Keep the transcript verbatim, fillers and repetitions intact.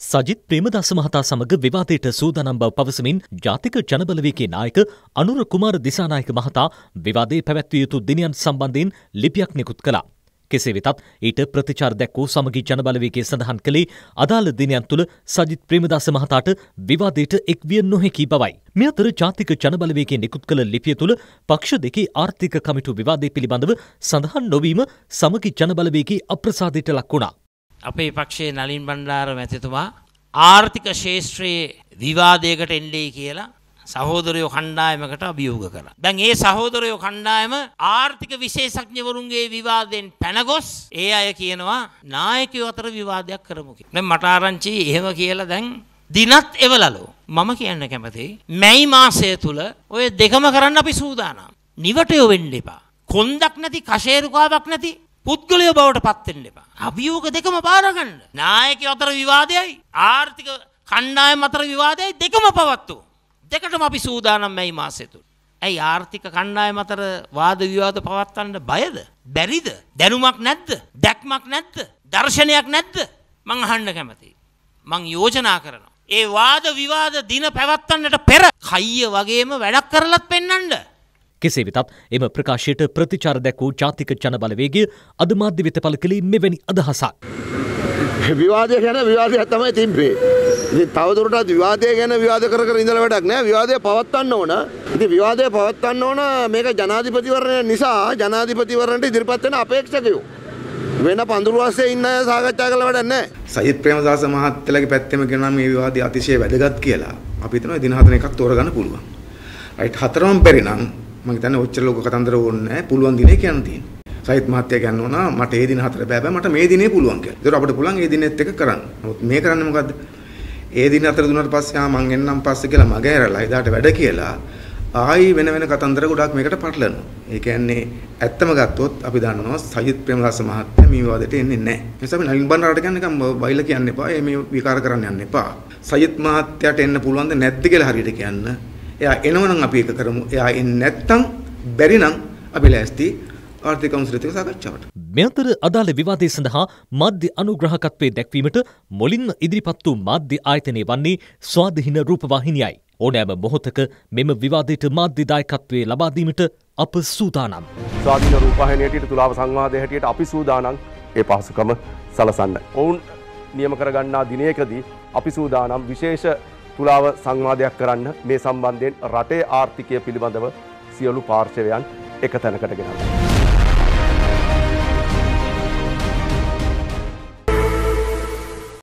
සජිත් ප්‍රේමදාස මහතා සමග විවාදයට සූදානම් බව පවසමින් ජාතික ජනබලවේගයේ නායක අනුර කුමාර දිසානායක මහතා විවාදයේ පැවැත්විය යුතු දිනයන් සම්බන්ධයෙන් ලිපියක් නිකුත් කළා. කෙසේ වෙතත් ඊට ප්‍රතිචාර දැක්වූ සමගි ජනබලවේගය සඳහන් කළේ අදාළ දිනයන් තුළ සජිත් ප්‍රේමදාස මහතාට විවාදයට එක්විය නොහැකි බවයි. මේ අතර ජාතික ජනබලවේගයේ නිකුත් කළ ලිපිය තුළ පක්ෂ දෙකේ ආර්ථික කමිටු විවාදය පිළිබඳව සඳහන් නොවීම සමගි ජනබලවේගයේ අප්‍රසාදයට ලක් වුණා. අපේ පක්ෂයේ නලින් බණ්ඩාර මැතිතුමා ආර්ථික ශාස්ත්‍රයේ විවාදයකට එන්නේ කියලා සහෝදරයෝ කණ්ඩායමකට අභියෝග කළා. දැන් ඒ සහෝදරයෝ කණ්ඩායම ආර්ථික විශේෂඥවරුන්ගේ විවාදයෙන් පැනගොස් ඒ අය කියනවා නායකයෝ අතර විවාදයක් කරමු කියලා. දැන් මට ආරංචි එහෙම කියලා දැන් දිනත් එවලලෝ. මම කියන්න කැමතියි මැයි මාසය තුල ඔය දෙකම කරන්න අපි සූදානම්. නිවටයෝ වෙන්න එපා. කොන්දක් නැති කෂේරුකාවක් නැති පුද්ගලය බවට පත් වෙන්න එපා. අභියෝග දෙකම බාර ගන්න. නායකයෝ අතර විවාදයයි ආර්ථික කණ්ඩායම අතර විවාදයයි දෙකම පවත්වමු. දෙකටම අපි සූදානම් මේ මාසෙ තුල. ඇයි ආර්ථික කණ්ඩායම අතර වාද විවාද පවත්වන්න බයද? බැරිද? දැනුමක් නැද්ද? දැක්මක් නැද්ද? දර්ශනයක් නැද්ද? මං අහන්න කැමතියි. මං යෝජනා කරනවා. ඒ වාද විවාද දින පැවැත්වන්නට පෙර කයිය වගේම වැඩක් කරලත් පෙන්වන්න. කෙසේ වෙතත් එම ප්‍රකාශයට ප්‍රතිචාර දැක්වූ ජාතික ජනබලවේගය අද මාධ්‍ය වෙත පළ කළේ මෙවැනි අදහසක්. විවාදය ගැන විවාදයක් තමයි තිබ්බේ. ඉතින් තවදුරටත් විවාදය ගැන විවාද කර කර ඉඳලා වැඩක් නැහැ. විවාදය පවත්වන්න ඕන. ඉතින් විවාදය පවත්වන්න ඕන මේක ජනාධිපතිවරණය නිසා ජනාධිපතිවරණට ඉදිරිපත් වෙන අපේක්ෂකයෝ. වෙන පඳුරු ආස්සේ ඉන්න අය සාකච්ඡා කරලා වැඩක් නැහැ. සජිත් ප්‍රේමදාස මහත්තයාගේ පැත්තෙම කියනවා මේ විවාදය අතිශය වැදගත් කියලා. අපි හිතනවා දින හතර එකක් තෝරගන්න පුළුවන්. රයිට් හතරම බැරි නම් මම හිතන්නේ ඔච්චර ලොකු කතන්දර ඕනේ නැහැ. පුළුවන් දිනේ කියන්න තියෙනවා. සජිත් මහත්තයා කියනවා මට ඒ දින හතර බෑ බෑ මට මේ දිනේ පුළුවන් කියලා. ඒක අපිට පුළුවන් ඒ දිනෙත් එක කරන්න. නමුත් මේ කරන්නේ මොකද්ද? ඒ දින හතර දුන්නාට පස්සේ ආ මං එන්නම් පස්සේ කියලා මග ඇරලා එදාට වැඩ කියලා ආයි වෙන වෙන කතන්දර ගොඩක් මේකට පටලනවා. ඒ කියන්නේ ඇත්තම ගත්තොත් අපි දන්නවා සජිත් ප්‍රේමදාස මහත්තයා මේ විවාදයට එන්නේ නැහැ. ඒ නිසා අපි නලින් බණ්ඩාරට කියන්නේ නිකන් බයිලා කියන්න එපා. මේ විකාර කරන්න යන්න එපා. සජිත් මහත්තයාට එන්න පුළුවන්ද නැද්ද කියලා හරියට කියන්න. එයා එනවනම් අපි ඒක කරමු. එයා එන්නේ නැත්තම් බැරි නම් අපි ලෑස්ති ආර්ථික කවුන්සිලෙත් එක්ක සාකච්ඡාවට. මේ අතර අදාළ විවාදය සඳහා මාධ්‍ය අනුග්‍රහකත්වයේ දැක්වීමට මුලින්ම ඉදිරිපත් වූ මාධ්‍ය ආයතනය වන්නේ ස්වාධීන රූපවාහිනියයි. ඕනෑම මොහොතක මෙම විවාදයට මාධ්‍ය දායකත්වයේ ලබා දීමට අප සූදානම්. ස්වාධීන රූපවාහිනියට තුලාව සංවාදයේ හැටියට අපි සූදානම් ඒ පහසුකම සලසන්න. ඔවුන් නියම කරගන්නා දිනයකදී අපි සූදානම් විශේෂ තුලාව සංවාදයක් කරන්න මේ සම්බන්ධයෙන් රටේ ආර්ථිකය පිළිබඳව සියලු පාර්ශවයන් එක තැනකට ගෙනල්ලා.